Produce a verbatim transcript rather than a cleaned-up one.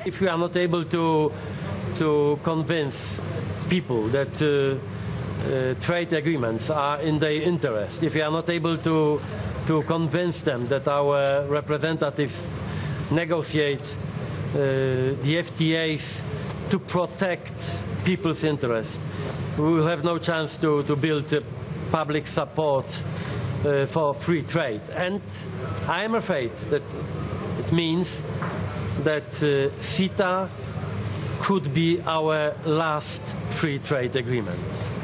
If we are not able to, to convince people that uh, uh, trade agreements are in their interest, if we are not able to, to convince them that our representatives negotiate uh, the F T As to protect people's interests, we will have no chance to, to build uh, public support uh, for free trade. And I am afraid that it means that uh, CETA could be our last free trade agreement.